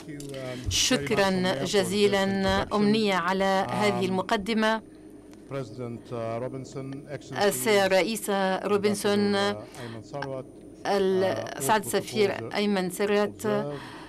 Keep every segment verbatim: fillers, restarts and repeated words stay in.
شكرا جزيلا أمنية على هذه المقدمة. السيد الرئيس روبنسون، السعادة السفير أيمن ثروت،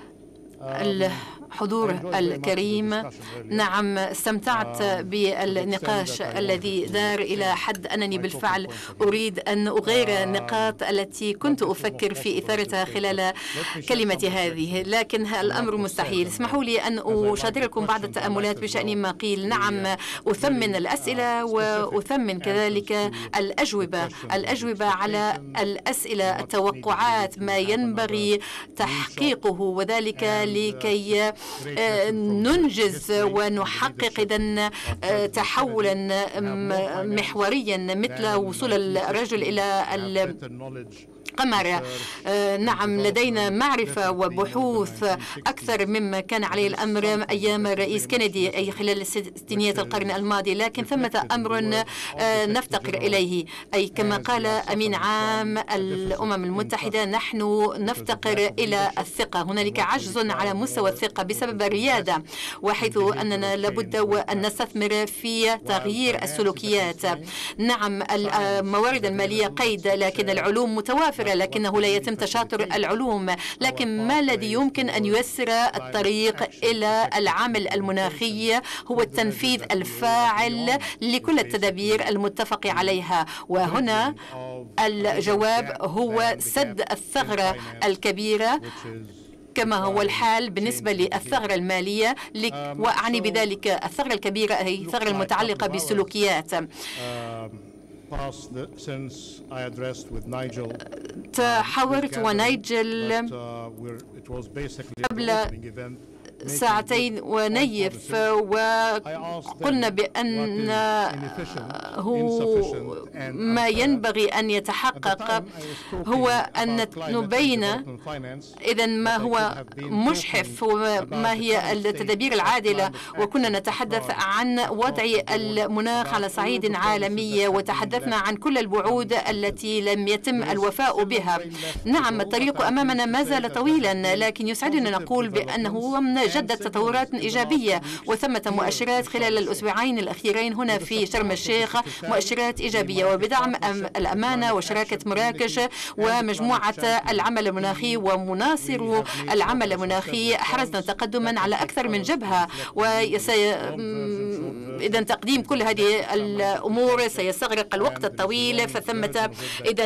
الحضور الكريم، نعم استمتعت بالنقاش الذي دار إلى حد أنني بالفعل أريد أن أغير النقاط التي كنت أفكر في إثارتها خلال كلمتي هذه، لكن الأمر مستحيل. اسمحوا لي أن أشارككم بعض التأملات بشأن ما قيل. نعم أثمن الأسئلة وأثمن كذلك الأجوبة الأجوبة على الأسئلة، التوقعات، ما ينبغي تحقيقه، وذلك لكي ننجز ونحقق إذن تحولا محوريا مثل وصول الرجل إلى قمر. نعم لدينا معرفة وبحوث أكثر مما كان عليه الأمر أيام الرئيس كينيدي أي خلال ستينيات القرن الماضي، لكن ثمة أمر نفتقر إليه، أي كما قال أمين عام الأمم المتحدة، نحن نفتقر إلى الثقة. هنالك عجز على مستوى الثقة بسبب الريادة، وحيث أننا لابد أن نستثمر في تغيير السلوكيات. نعم الموارد المالية قيد، لكن العلوم متوافرة، لكنه لا يتم تشاطر العلوم. لكن ما الذي يمكن أن ييسر الطريق إلى العامل المناخي هو التنفيذ الفاعل لكل التدابير المتفق عليها، وهنا الجواب هو سد الثغرة الكبيرة كما هو الحال بالنسبة للثغرة المالية، وأعني بذلك الثغرة الكبيرة هي الثغرة المتعلقة بالسلوكيات. تحاورت ونيجل قبل ساعتين ونيف، وقلنا بأنه ما ينبغي أن يتحقق هو أن نبين إذن ما هو مشحف وما هي التدابير العادلة، وكنا نتحدث عن وضع المناخ على صعيد عالمي، وتحدثنا عن كل الوعود التي لم يتم الوفاء بها. نعم الطريق أمامنا ما زال طويلا، لكن يسعدنا نقول بأنه جدت تطورات إيجابية، وثمة مؤشرات خلال الأسبوعين الأخيرين هنا في شرم الشيخ، مؤشرات إيجابية، وبدعم الأمانة وشراكة مراكش ومجموعة العمل المناخي ومناصر العمل المناخي أحرزنا تقدما على أكثر من جبهة، وإذا تقديم كل هذه الأمور سيستغرق الوقت الطويل، فثمة إذا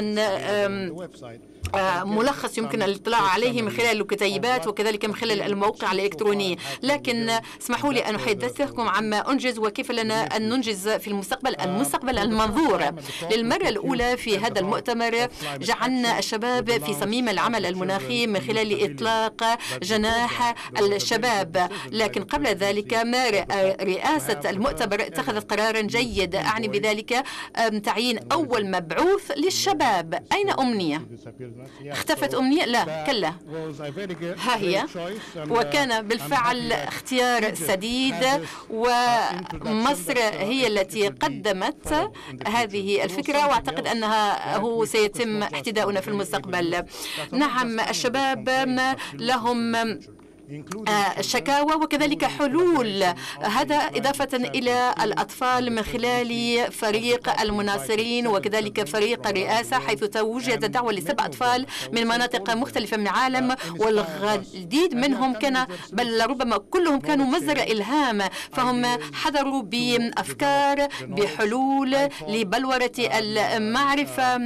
ملخص يمكن الاطلاع عليه من خلال الكتيبات وكذلك من خلال الموقع الإلكتروني. لكن اسمحوا لي أن أحدثكم عما أنجز وكيف لنا أن ننجز في المستقبل المستقبل المنظور. للمرة الأولى في هذا المؤتمر جعلنا الشباب في صميم العمل المناخي من خلال إطلاق جناح الشباب، لكن قبل ذلك رئاسة المؤتمر اتخذت قرارا جيد، أعني بذلك تعيين أول مبعوث للشباب. أين أمنية؟ اختفت أمنية؟ لا كلا، ها هي. وكان بالفعل اختيار سديد، ومصر هي التي قدمت هذه الفكرة، واعتقد أنها هو سيتم احتداؤنا في المستقبل. نعم الشباب لهم شكاوى وكذلك حلول، هذا إضافة إلى الأطفال من خلال فريق المناصرين وكذلك فريق الرئاسة، حيث توجد دعوة لسبع أطفال من مناطق مختلفة من العالم، والعديد منهم كان بل ربما كلهم كانوا مصدر إلهام، فهم حضروا بأفكار بحلول لبلورة المعرفة،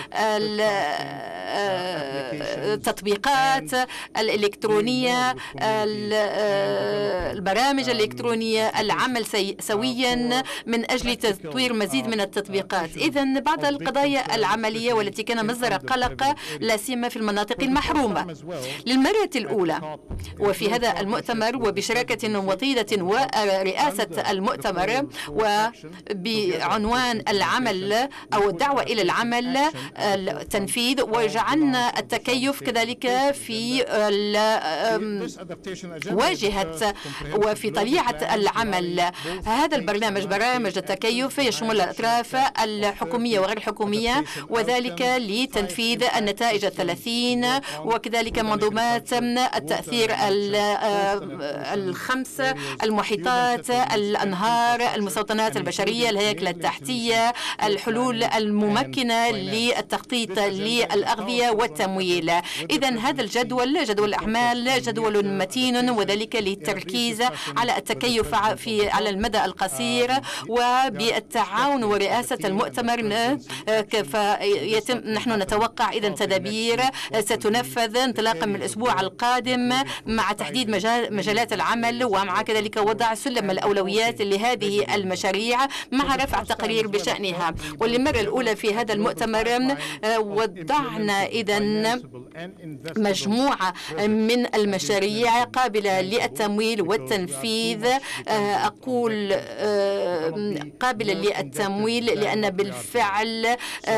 التطبيقات الإلكترونية، البرامج الإلكترونية، العمل سويا من أجل تطوير مزيد من التطبيقات. إذن بعض القضايا العملية والتي كان مصدر قلق لا سيما في المناطق المحرومة. للمرة الأولى وفي هذا المؤتمر وبشراكة وطيدة ورئاسة المؤتمر وبعنوان العمل أو الدعوة إلى العمل التنفيذ، وجعلنا التكيف كذلك في واجهة وفي طليعة العمل. هذا البرنامج برامج التكيف يشمل الأطراف الحكومية وغير الحكومية، وذلك لتنفيذ النتائج الثلاثين، وكذلك منظومات التأثير الخمس: المحيطات، الأنهار، المستوطنات البشرية، الهياكل التحتية، الحلول الممكنة للتخطيط للأغذية والتمويل. إذن هذا الجدول، جدول الأعمال، جدول متين، وذلك للتركيز على التكيف في على المدى القصير، وبالتعاون ورئاسة المؤتمر فيتم نحن نتوقع إذن تدابير ستنفذ انطلاقا من الأسبوع القادم مع تحديد مجال مجالات العمل، ومع كذلك وضع سلم الأولويات لهذه المشاريع مع رفع تقارير بشأنها. وللمرة الأولى في هذا المؤتمر وضعنا إذن مجموعة من المشاريع قابلة للتمويل والتنفيذ. أقول قابلة للتمويل لأن بالفعل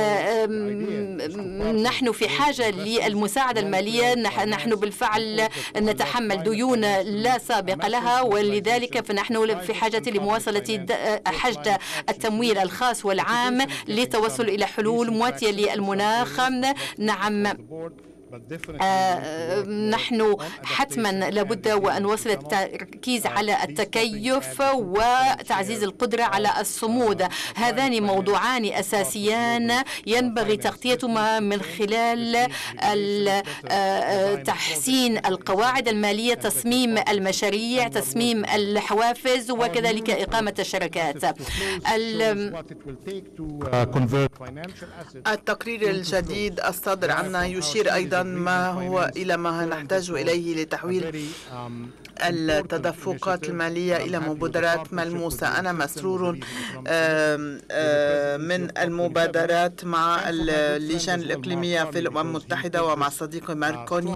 نحن في حاجة للمساعدة المالية. نحن بالفعل نتحمل ديون لا سابق لها، ولذلك فنحن في حاجة لمواصلة حشد التمويل الخاص والعام للتوصل إلى حلول مواتية للمناخ. نعم، آه نحن حتما لابد وأن نواصل التركيز على التكيف وتعزيز القدرة على الصمود. هذان موضوعان أساسيان ينبغي تغطيتهما من خلال تحسين القواعد المالية، تصميم المشاريع، تصميم الحوافز، وكذلك إقامة الشركات. التقرير الجديد الصادر عنا يشير أيضا ما هو إلى ما نحتاج إليه لتحويل التدفقات المالية إلى مبادرات ملموسة. أنا مسرور من المبادرات مع اللجان الإقليمية في الأمم المتحدة ومع صديقي ماركوني،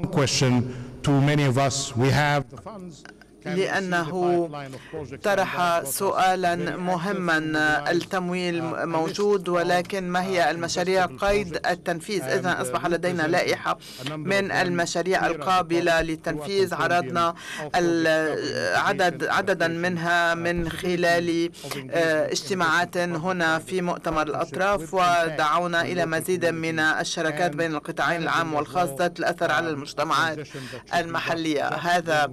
لأنه طرح سؤالا مهما. التمويل موجود، ولكن ما هي المشاريع قيد التنفيذ؟ إذن أصبح لدينا لائحة من المشاريع القابلة للتنفيذ. عرضنا العدد عددا منها من خلال اجتماعات هنا في مؤتمر الأطراف، ودعونا إلى مزيد من الشراكات بين القطاعين العام والخاص ذات الأثر على المجتمعات المحلية. هذا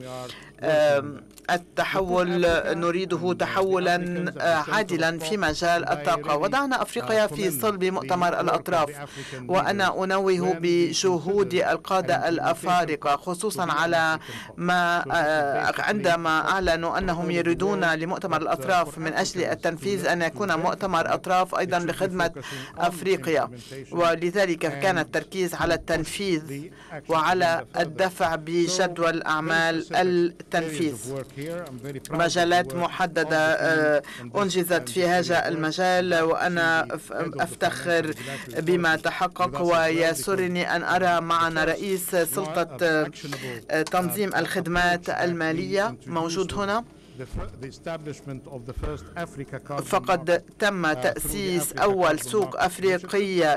التحول نريده تحولا عادلا في مجال الطاقة. وضعنا أفريقيا في صلب مؤتمر الأطراف، وأنا أنوه بجهود القادة الأفارقة، خصوصا على ما عندما أعلنوا أنهم يريدون لمؤتمر الأطراف من أجل التنفيذ أن يكون مؤتمر أطراف أيضا لخدمة أفريقيا. ولذلك كان التركيز على التنفيذ وعلى الدفع بجدول أعمال التنفيذ. مجالات محددة أنجزت في هذا المجال، وأنا أفتخر بما تحقق، ويسرني أن أرى معنا رئيس سلطة تنظيم الخدمات المالية موجود هنا. فقد تم تأسيس أول سوق أفريقية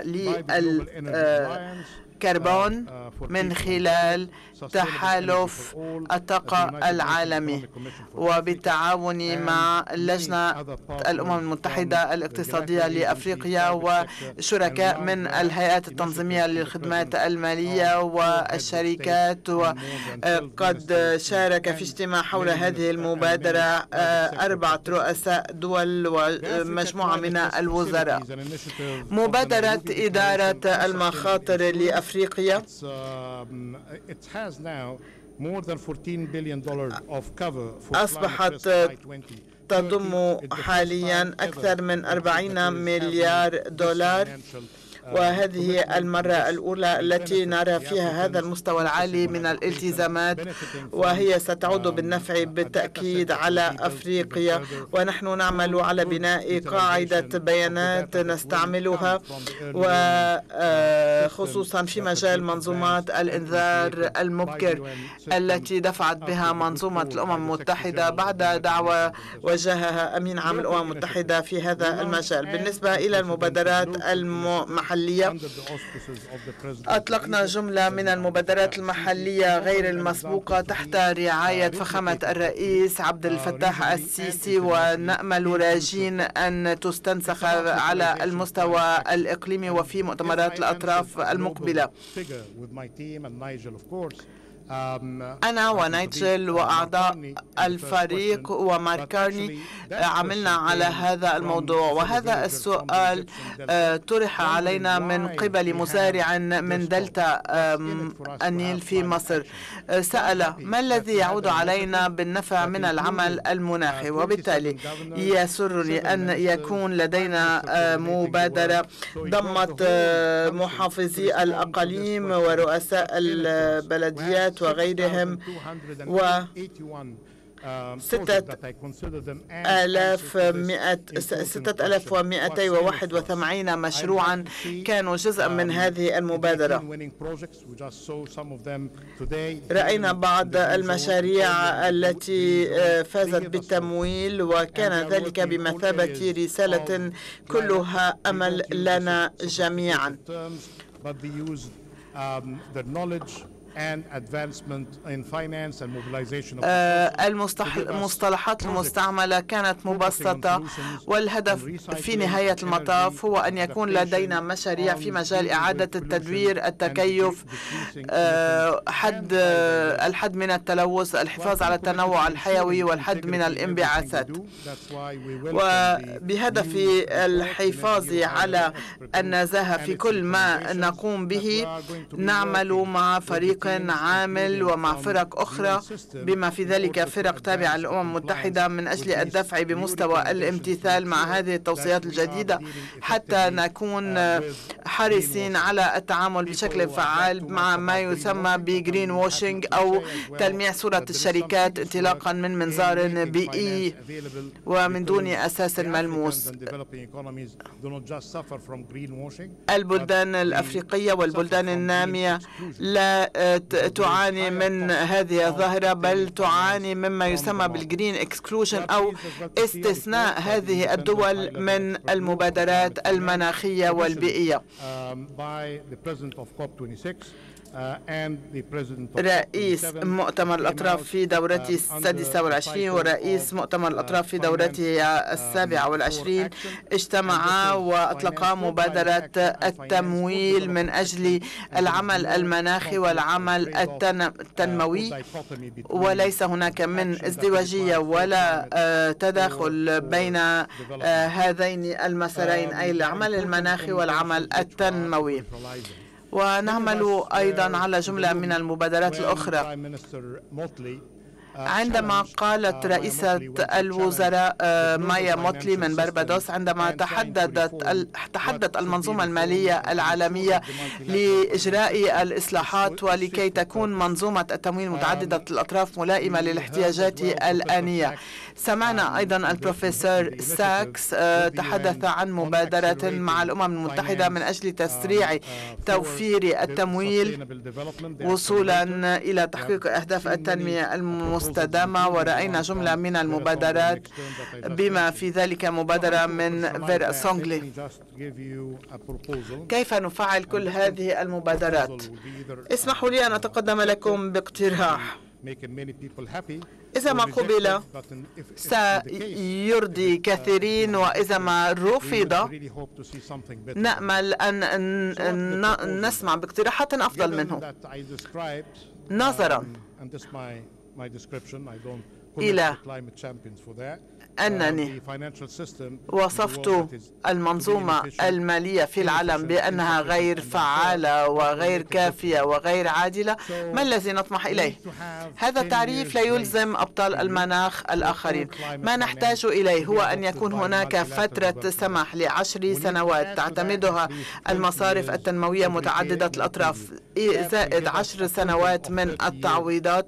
للكربون من خلال تحالف الطاقة العالمي، وبالتعاون مع اللجنة الأمم المتحدة الاقتصادية لأفريقيا وشركاء من الهيئات التنظيمية للخدمات المالية والشركات. وقد شارك في اجتماع حول هذه المبادرة أربعة رؤساء دول ومجموعة من الوزراء. مبادرة إدارة المخاطر لأفريقيا أصبحت تضم حاليا أكثر من أربعين مليار دولار، وهذه المرة الأولى التي نرى فيها هذا المستوى العالي من الالتزامات، وهي ستعود بالنفع بالتأكيد على أفريقيا. ونحن نعمل على بناء قاعدة بيانات نستعملها، وخصوصا في مجال منظومات الإنذار المبكر التي دفعت بها منظومة الأمم المتحدة بعد دعوة وجهها أمين عام الأمم المتحدة في هذا المجال. بالنسبة إلى المبادرات المحلية المحلية. أطلقنا جملة من المبادرات المحلية غير المسبوقة تحت رعاية فخامة الرئيس عبد الفتاح السيسي، ونأمل راجين أن تستنسخ على المستوى الإقليمي وفي مؤتمرات الأطراف المقبلة. أنا ونيجل وأعضاء الفريق وماركارني عملنا على هذا الموضوع، وهذا السؤال طرح علينا من قبل مزارع من دلتا النيل في مصر. سأل ما الذي يعود علينا بالنفع من العمل المناخي، وبالتالي يسرني أن يكون لدينا مبادرة ضمت محافظي الأقاليم ورؤساء البلديات وغيرهم، و ستة آلاف ومئتين وواحد وثمانين مشروعا كانوا جزءا من هذه المبادرة. رأينا بعض المشاريع التي فازت بالتمويل، وكان ذلك بمثابة رسالة كلها أمل لنا جميعا. المصطلحات المستعملة كانت مبسطة، والهدف في نهاية المطاف هو أن يكون لدينا مشاريع في مجال إعادة التدوير، التكيف، حد الحد من التلوث، الحفاظ على التنوع الحيوي، والحد من الانبعاثات. وبهدف الحفاظ على النزاهة في كل ما نقوم به، نعمل مع فريق عامل ومع فرق أخرى بما في ذلك فرق تابعة للأمم المتحدة من أجل الدفع بمستوى الامتثال مع هذه التوصيات الجديدة، حتى نكون حريصين على التعامل بشكل فعال مع ما يسمى بجرين واشنج أو تلميع صورة الشركات انطلاقا من منظار بيئي ومن دون أساس ملموس. البلدان الأفريقية والبلدان النامية لا تعاني من هذه الظاهرة، بل تعاني مما يسمى بالجرين اكسكلوجن أو استثناء هذه الدول من المبادرات المناخية والبيئية. رئيس مؤتمر الأطراف في دورته السادسة والعشرين ورئيس مؤتمر الأطراف في دورته السابعة والعشرين اجتمعا وأطلقا مبادرة التمويل من أجل العمل المناخي والعمل التنموي، وليس هناك من ازدواجية ولا تداخل بين هذين المسارين، أي العمل المناخي والعمل التنموي. ونعمل أيضا على جملة من المبادرات الأخرى. عندما قالت رئيسة الوزراء مايا موتلي من بربادوس، عندما تحددت تحدت المنظومة المالية العالمية لإجراء الإصلاحات ولكي تكون منظومة التمويل متعددة الأطراف ملائمة للاحتياجات الآنية. سمعنا أيضا البروفيسور ساكس تحدث عن مبادرة مع الأمم المتحدة من أجل تسريع توفير التمويل وصولا إلى تحقيق أهداف التنمية المستدامة، ورأينا جملة من المبادرات بما في ذلك مبادرة من فيرا سونغلي. كيف نفعل كل هذه المبادرات؟ اسمحوا لي أن أتقدم لكم باقتراح. إذا ما قبل سيرضي كثيرين، وإذا ما رفض نأمل أن نسمع باقتراحات أفضل منه. نظرا إلى أنني وصفت المنظومة المالية في العالم بأنها غير فعالة وغير كافية وغير عادلة، ما الذي نطمح إليه؟ هذا التعريف لا يلزم أبطال المناخ الآخرين. ما نحتاج إليه هو أن يكون هناك فترة سماح لعشر سنوات تعتمدها المصارف التنموية متعددة الأطراف، زائد عشر سنوات من التعويضات،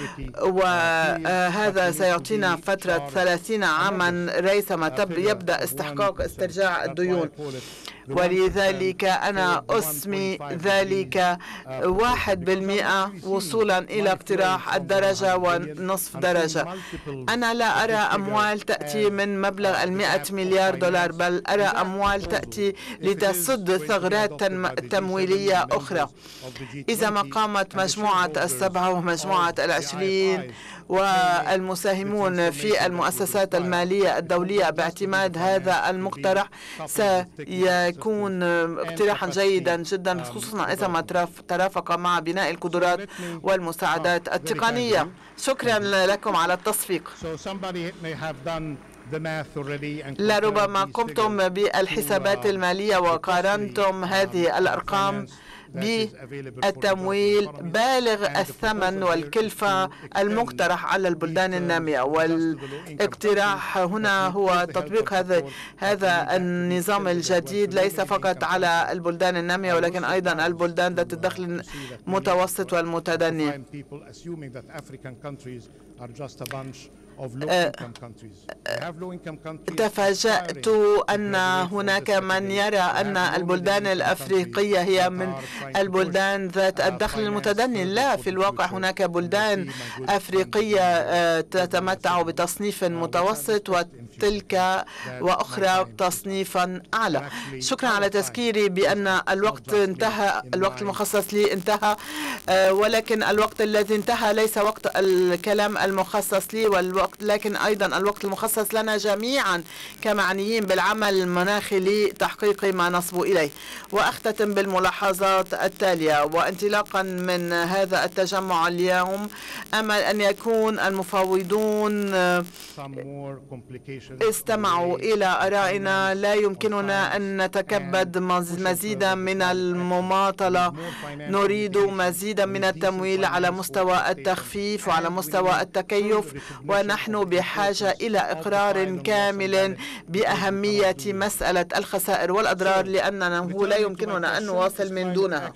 وهذا سيعطينا فترة ثلاثين عاما ريثما يبدأ استحقاق استرجاع الديون. ولذلك أنا أسمي ذلك واحد بالمئة وصولا إلى اقتراح الدرجة ونصف درجة. أنا لا أرى أموال تأتي من مبلغ المئة مليار دولار، بل أرى أموال تأتي لتسد ثغرات تمويلية أخرى. إذا ما قامت مجموعة السبعة ومجموعة العشرين والمساهمون في المؤسسات المالية الدولية باعتماد هذا المقترح، سيكون اقتراحا جيدا جدا، خصوصا إذا ما ترافق مع بناء القدرات والمساعدات التقنية. شكرا لكم على التصفيق. لربما قمتم بالحسابات المالية وقارنتم هذه الأرقام بالتمويل بالغ الثمن والكلفة المقترح على البلدان النامية، والاقتراح هنا هو تطبيق هذا هذا النظام الجديد ليس فقط على البلدان النامية ولكن أيضا البلدان ذات الدخل المتوسط والمتدني. تفاجأت أن هناك من يرى أن البلدان الأفريقية هي من البلدان ذات الدخل المتدني. لا، في الواقع هناك بلدان أفريقية تتمتع بتصنيف متوسط وتلك وأخرى تصنيفا أعلى. شكرا على تذكيري بأن الوقت انتهى، الوقت المخصص لي انتهى، ولكن الوقت الذي انتهى ليس وقت الكلام المخصص لي والوقت، لكن أيضا الوقت المخصص لنا جميعا كمعنيين بالعمل المناخي لتحقيق ما نصبو إليه. وأختتم بالملاحظات التالية. وانطلاقا من هذا التجمع اليوم، أمل أن يكون المفاوضون استمعوا إلى آرائنا. لا يمكننا أن نتكبد مزيدا من المماطلة، نريد مزيدا من التمويل على مستوى التخفيف وعلى مستوى التكيف، ونحن بحاجة إلى إقرار كامل بأهمية مسألة الخسائر والأضرار، لأنه لا يمكننا أن نواصل من دونها.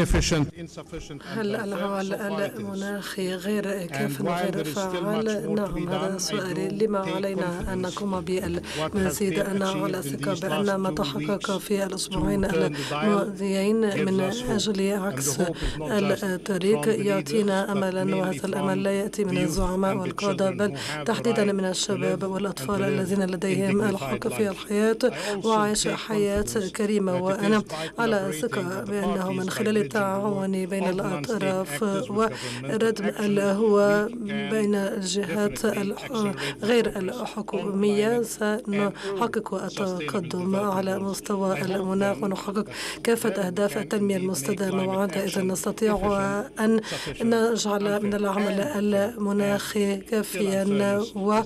هل العمل المناخي غير كاف وغير فعال؟ نعم، هذا سؤالي. لما علينا أن نقوم بالمزيد؟ أنا على ثقة بأن ما تحقق في الأسبوعين الماضيين من أجل عكس الطريق يعطينا أملا، وهذا الأمل لا يأتي من الزعماء والقادة بل تحديدا من الشباب والأطفال الذين لديهم الحق في الحياة وعيش حياة كريمة. وأنا على ثقة بأنه من خلال التعاون بين الأطراف وردم الهوى بين الجهات غير الحكومية سنحقق التقدم على مستوى المناخ ونحقق كافة أهداف التنمية المستدامة. وعندئذ نستطيع أن نجعل من العمل المناخي كافيا و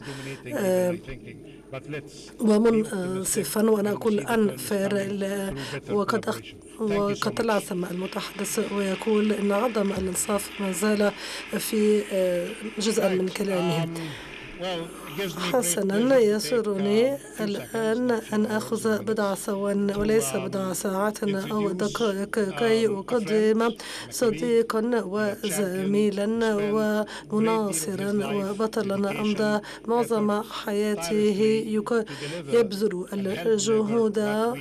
ومنصفا، وأنا أقول أنفر. وقد أخ... وقد تلعثم المتحدث ويقول أن عدم الإنصاف ما زال في جزء من كلامه. حسنا، يسرني الآن أن أخذ بضع ثوان وليس بضع ساعات أو دقائق كي أقدم صديقا وزميلا ومناصرا وبطلا أمضى معظم حياته يبذل الجهود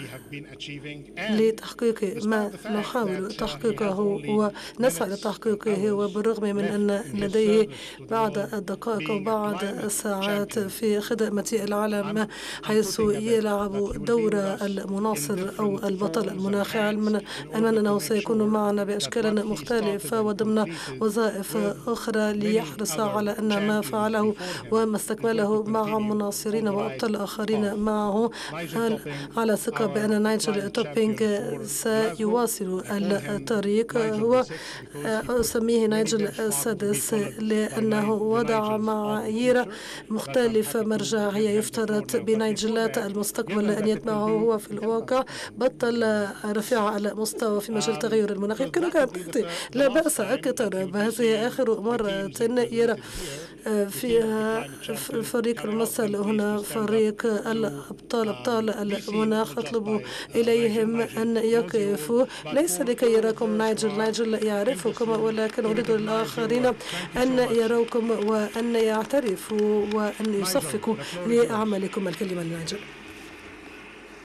لتحقيق ما نحاول تحقيقه ونسعى لتحقيقه، وبالرغم من أن لديه بعض الدقائق وبعض الساعات في خدمة العالم حيث يلعب دور المناصر أو البطل المناخي، علما أنه سيكون معنا بأشكال مختلفة وضمن وظائف أخرى ليحرص على أن ما فعله وما استكمله مع مناصرين وأبطال آخرين معه. على ثقة بأن نايجل توبينغ سيواصل الطريق. هو أسميه نايجل السادس لأنه وضع معايير مختلفة مرجعية يفترض بنايجلات المستقبل أن يتبعه. هو في الواقع بطل رفيع على مستوى في مجال تغير المناخ. يمكنك أن تأتي لا بأس أكثر، هذه آخر مرة يرى فيها الفريق الممثل هنا فريق الأبطال أبطال المناخ. أطلب إليهم أن يقفوا ليس لكي يراكم نايجل، نايجل يعرفكم، ولكن أريد الآخرين أن يروكم وأن يعترفوا وأن يصفقوا لأعمالكم. الكلمة لنايجل.